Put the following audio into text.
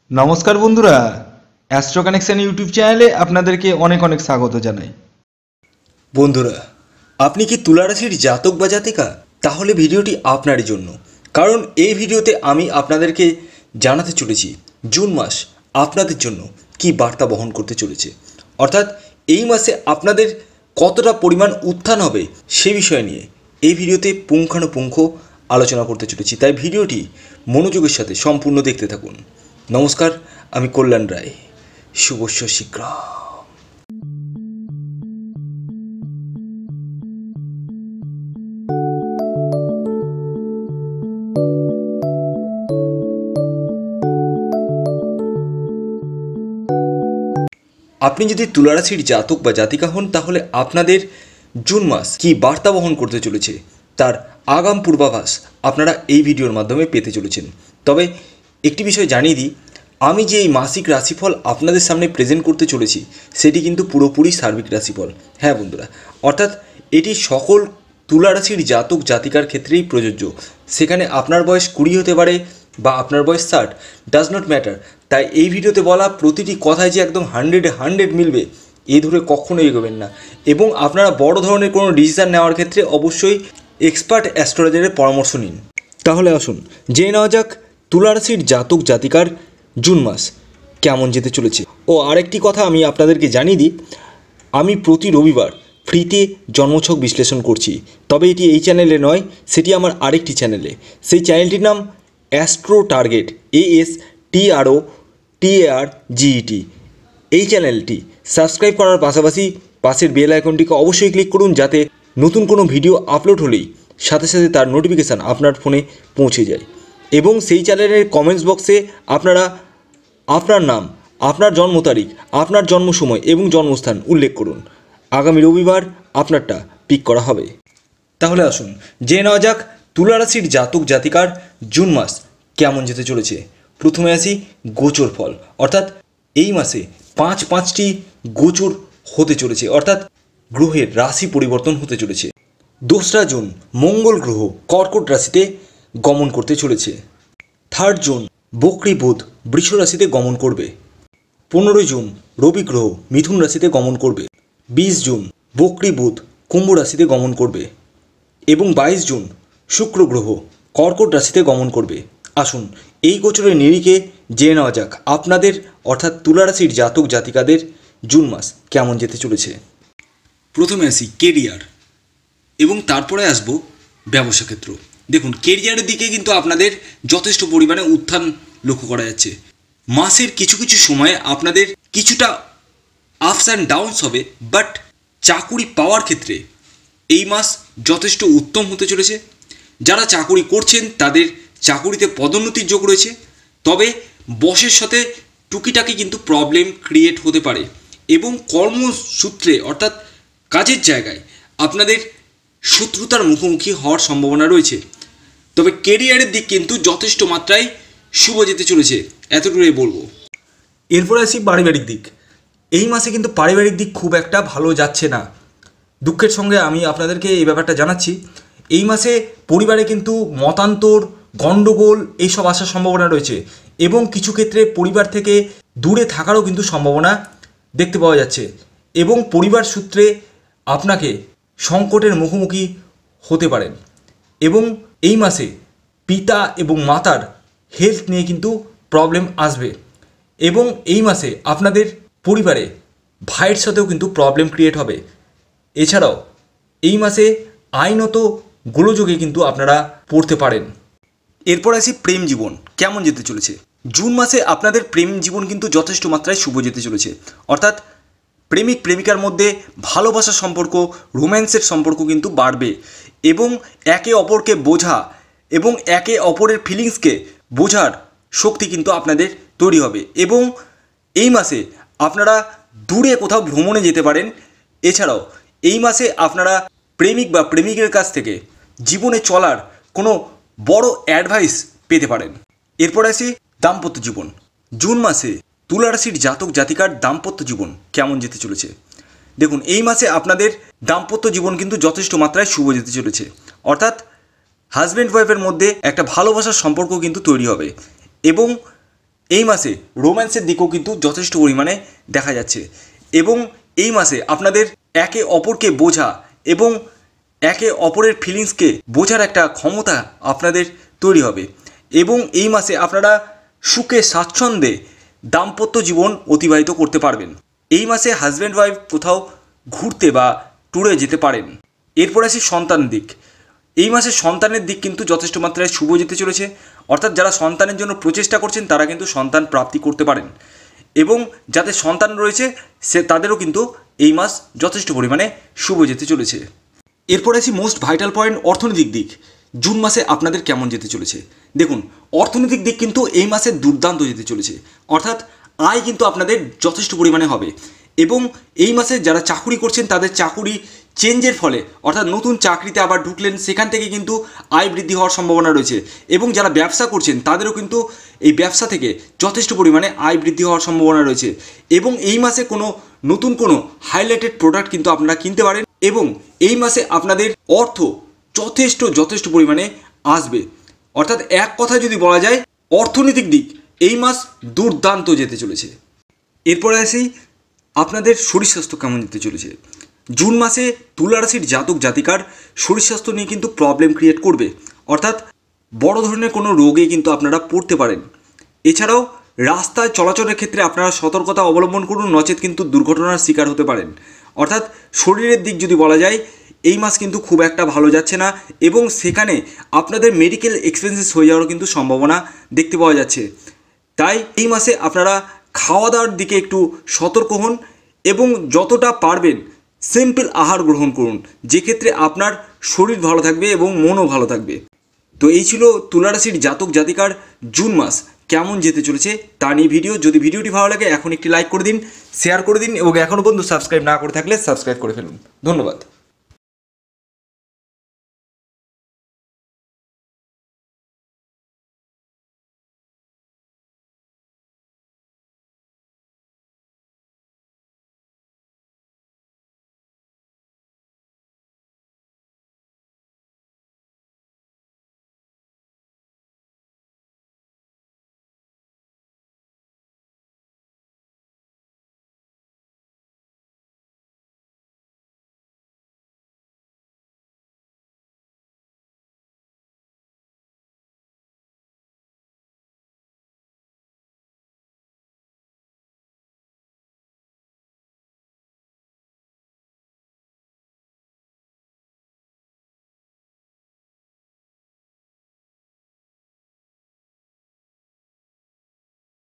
নমস্কার বন্ধুরা, astro connection YouTube চ্যানেলে আপনাদেরকে অনেক অনেক স্বাগত জানাই। বন্ধুরা, আপনি কি তুলা রাশির জাতক বা জাতিকা? তাহলে ভিডিওটি আপনারই জন্য, কারণ এই ভিডিওতে আমি আপনাদেরকে জানাতে চলেছি জুন মাস আপনাদের জন্য কি বার্তা বহন করতে চলেছে। অর্থাৎ এই মাসে আপনাদের কতটা পরিমাণ উত্থান হবে সে বিষয় নিয়ে এই ভিডিওতে পুঙ্খানুপুঙ্খ আলোচনা করতে চলেছি, তাই ভিডিওটি মনোযোগের সাথে সম্পূর্ণ দেখতে থাকুন। নমস্কার, আমি কল্যাণ রায়। শুভস্য শীঘ্র। আপনি যদি তুলা রাশির জাতক বা জাতিকা হন, তাহলে আপনাদের জুন মাস কি বার্তা বহন করতে চলেছে তার আগাম পূর্বাভাস আপনারা এই ভিডিওর মাধ্যমে পেতে চলেছেন। তবে একটি বিষয় জানিয়ে দিই, আমি যে এই মাসিক রাশিফল আপনাদের সামনে প্রেজেন্ট করতে চলেছি সেটি কিন্তু পুরোপুরি সার্বিক রাশিফল। হ্যাঁ বন্ধুরা, অর্থাৎ এটি সকল তুলা রাশির জাতক জাতিকার ক্ষেত্রেই প্রযোজ্য। সেখানে আপনার বয়স 20 হতে পারে বা আপনার বয়স 60, ডাজ নট ম্যাটার। তাই এই ভিডিওতে বলা প্রতিটি কথায় যে একদম 100 মিলবে এই ধরে কখনোই এগোবেন না, এবং আপনারা বড় ধরনের কোনো ডিসিশান নেওয়ার ক্ষেত্রে অবশ্যই এক্সপার্ট অ্যাস্ট্রোলজারের পরামর্শ নিন। তাহলে আসুন জেনে নেওয়া যাক তুলা রাশির জাতক জাতিকার জুন মাস কেমন যেতে চলেছে। ও আরেকটি কথা আমি আপনাদেরকে জানিয়ে দিই, আমি প্রতি রবিবার ফ্রিতে জন্মছক বিশ্লেষণ করছি। তবে এটি এই চ্যানেলে নয়, সেটি আমার আরেকটি চ্যানেলে। সেই চ্যানেলটির নাম অ্যাস্ট্রো টার্গেট, ASTROTARGET। এই চ্যানেলটি সাবস্ক্রাইব করার পাশাপাশি পাশের বেল আইকনটিকে অবশ্যই ক্লিক করুন, যাতে নতুন কোনো ভিডিও আপলোড হলেই সাথে সাথে তার নোটিফিকেশান আপনার ফোনে পৌঁছে যায়। এবং সেই চ্যানেলের কমেন্টস বক্সে আপনারা আপনার নাম, আপনার জন্ম তারিখ, আপনার জন্ম সময় এবং জন্মস্থান উল্লেখ করুন। আগামী রবিবার আপনারটা পিক করা হবে। তাহলে আসুন জেনে নেওয়া যাক তুলা রাশির জাতক জাতিকার জুন মাস কেমন যেতে চলেছে। প্রথমে আসি গোচর ফল, অর্থাৎ এই মাসে 5টি গোচর হতে চলেছে, অর্থাৎ গ্রহের রাশি পরিবর্তন হতে চলেছে। 2রা জুন মঙ্গল গ্রহ কর্কট রাশিতে গমন করতে চলেছে। 3 জুন বক্রী বুধ বৃষ রাশিতে গমন করবে। 15 জুন রবি গ্রহ মিথুন রাশিতে গমন করবে। 20 জুন বক্রী বুধ কুম্ভ রাশিতে গমন করবে এবং 22 জুন শুক্র গ্রহ কর্কট রাশিতে গমন করবে। আসুন এই গোচরের নিরিখে জেনে নেওয়া যাক আপনাদের অর্থাৎ তুলা রাশির জাতক জাতিকাদের জুন মাস কেমন যেতে চলেছে। প্রথমে আসি কেরিয়ার এবং তারপরে আসবো ব্যবসা ক্ষেত্র। দেখুন, কেরিয়ারের দিকে কিন্তু আপনাদের যথেষ্ট পরিমাণে উত্থান লক্ষ্য করা যাচ্ছে। মাসের কিছু কিছু সময়ে আপনাদের কিছুটা আপস অ্যান্ড ডাউনস হবে, বাট চাকুরি পাওয়ার ক্ষেত্রে এই মাস যথেষ্ট উত্তম হতে চলেছে। যারা চাকুরি করছেন তাদের চাকুরিতে পদোন্নতির যোগ রয়েছে, তবে বসের সাথে টুকিটাকি কিন্তু প্রবলেম ক্রিয়েট হতে পারে এবং কর্মসূত্রে অর্থাৎ কাজের জায়গায় আপনাদের শত্রুতার মুখোমুখি হওয়ার সম্ভাবনা রয়েছে। তবে কেরিয়ারের দিক কিন্তু যথেষ্ট মাত্রায় শুভ যেতে চলেছে, এতটুকুই বলবো। এরপরে আসি পারিবারিক দিক। এই মাসে কিন্তু পারিবারিক দিক খুব একটা ভালো যাচ্ছে না। দুঃখের সঙ্গে আমি আপনাদেরকে এই ব্যাপারটা জানাচ্ছি। এই মাসে পরিবারে কিন্তু মতান্তর, গণ্ডগোল এইসব আসার সম্ভাবনা রয়েছে এবং কিছু ক্ষেত্রে পরিবার থেকে দূরে থাকারও কিন্তু সম্ভাবনা দেখতে পাওয়া যাচ্ছে এবং পরিবার সূত্রে আপনাকে সংকটের মুখোমুখি হতে পারেন এবং এই মাসে পিতা এবং মাতার হেলথ নিয়ে কিন্তু প্রবলেম আসবে এবং এই মাসে আপনাদের পরিবারে ভাইয়ের সাথেও কিন্তু প্রবলেম ক্রিয়েট হবে। এছাড়াও এই মাসে আইনত গোলযোগে কিন্তু আপনারা পড়তে পারেন। এরপর আসি প্রেম জীবন কেমন যেতে চলেছে। জুন মাসে আপনাদের প্রেম জীবন কিন্তু যথেষ্ট মাত্রায় শুভ যেতে চলেছে, অর্থাৎ প্রেমিক প্রেমিকার মধ্যে ভালোবাসার সম্পর্ক, রোম্যান্সের সম্পর্ক কিন্তু বাড়বে এবং একে অপরকে বোঝা এবং একে অপরের ফিলিংসকে বোঝার শক্তি কিন্তু আপনাদের তৈরি হবে এবং এই মাসে আপনারা দূরে কোথাও ভ্রমণে যেতে পারেন। এছাড়াও এই মাসে আপনারা প্রেমিক বা প্রেমিকের কাছ থেকে জীবনে চলার কোনো বড় অ্যাডভাইস পেতে পারেন। এরপর আসি দাম্পত্য জীবন। জুন মাসে তুলা রাশির জাতক জাতিকার দাম্পত্য জীবন কেমন যেতে চলেছে। দেখুন, এই মাসে আপনাদের দাম্পত্য জীবন কিন্তু যথেষ্ট মাত্রায় শুভ যেতে চলেছে, অর্থাৎ হাজব্যান্ড ওয়াইফের মধ্যে একটা ভালোবাসার সম্পর্ক কিন্তু তৈরি হবে এবং এই মাসে রোম্যান্সের দিকও কিন্তু যথেষ্ট পরিমাণে দেখা যাচ্ছে এবং এই মাসে আপনাদের একে অপরকে বোঝা এবং একে অপরের ফিলিংসকে বোঝার একটা ক্ষমতা আপনাদের তৈরি হবে এবং এই মাসে আপনারা সুখে স্বাচ্ছন্দ্যে দাম্পত্য জীবন অতিবাহিত করতে পারবেন। এই মাসে হাজব্যান্ড ওয়াইফ কোথাও ঘুরতে বা ট্যুরে যেতে পারেন। এরপর আসি সন্তানের দিক। এই মাসে সন্তানের দিক কিন্তু যথেষ্ট মাত্রায় শুভ যেতে চলেছে, অর্থাৎ যারা সন্তানের জন্য প্রচেষ্টা করছেন তারা কিন্তু সন্তান প্রাপ্তি করতে পারেন এবং যাদের সন্তান রয়েছে তাদেরও কিন্তু এই মাস যথেষ্ট পরিমাণে শুভ যেতে চলেছে। এরপর আসি মোস্ট ভাইটাল পয়েন্ট, অর্থনৈতিক দিক। জুন মাসে আপনাদের কেমন যেতে চলেছে? দেখুন, অর্থনৈতিক দিক কিন্তু এই মাসে দুর্দান্ত যেতে চলেছে, অর্থাৎ আয় কিন্তু আপনাদের যথেষ্ট পরিমাণে হবে এবং এই মাসে যারা চাকুরি করছেন তাদের চাকুরি চেঞ্জের ফলে, অর্থাৎ নতুন চাকরিতে আবার ঢুকলেন, সেখান থেকে কিন্তু আয় বৃদ্ধি হওয়ার সম্ভাবনা রয়েছে এবং যারা ব্যবসা করছেন তাদেরও কিন্তু এই ব্যবসা থেকে যথেষ্ট পরিমাণে আয় বৃদ্ধি হওয়ার সম্ভাবনা রয়েছে এবং এই মাসে নতুন কোনো হাইলাইটেড প্রোডাক্ট কিন্তু আপনারা কিনতে পারেন এবং এই মাসে আপনাদের অর্থ যথেষ্ট পরিমাণে আসবে। অর্থাৎ এক কথা যদি বলা যায়, অর্থনৈতিক দিক এই মাস দুর্দান্ত যেতে চলেছে। এরপরে আসি আপনাদের শরীর স্বাস্থ্য কেমন যেতে চলেছে। জুন মাসে তুলা রাশির জাতক জাতিকার শরীর স্বাস্থ্য নিয়ে কিন্তু প্রবলেম ক্রিয়েট করবে, অর্থাৎ বড় ধরনের কোনো রোগে কিন্তু আপনারা পড়তে পারেন। এছাড়াও রাস্তায় চলাচলের ক্ষেত্রে আপনারা সতর্কতা অবলম্বন করুন, নচেত কিন্তু দুর্ঘটনার শিকার হতে পারেন। অর্থাৎ শরীরের দিক যদি বলা যায়, এই মাস কিন্তু খুব একটা ভালো যাচ্ছে না এবং সেখানে আপনাদের মেডিকেল এক্সপেন্সেস হয়ে যাওয়ারও কিন্তু সম্ভাবনা দেখতে পাওয়া যাচ্ছে। তাই এই মাসে আপনারা খাওয়া দাওয়ার দিকে একটু সতর্ক হন এবং যতটা পারবেন সিম্পল আহার গ্রহণ করুন, যে ক্ষেত্রে আপনার শরীর ভালো থাকবে এবং মনও ভালো থাকবে। তো এই ছিল তুলা রাশির জাতক জাতিকার জুন মাস কেমন যেতে চলেছে তা নিয়ে ভিডিও। যদি ভিডিওটি ভালো লাগে এখন একটি লাইক করে দিন, শেয়ার করে দিন এবং এখনও পর্যন্ত সাবস্ক্রাইব না করে থাকলে সাবস্ক্রাইব করে ফেলুন। ধন্যবাদ।